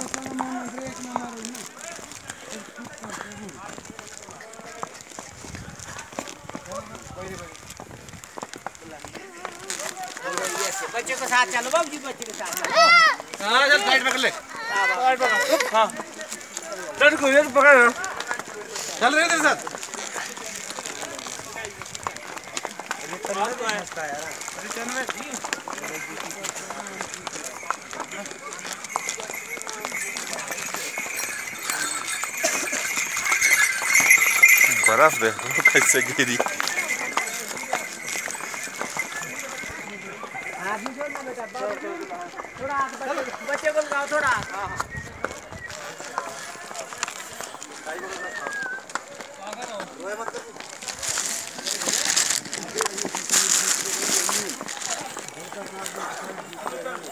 बच्चे को साथ चलो बाबू जी, बच्चे के साथ चलो। हाँ चल साइड पकड़ ले। साइड पकड़। हाँ डर को ये पकड़ ना। चल रहे तेरे साथ। बर्फ देखो कैसे गिरी। थोड़ा बच्चे को लगाओ थोड़ा। हाँ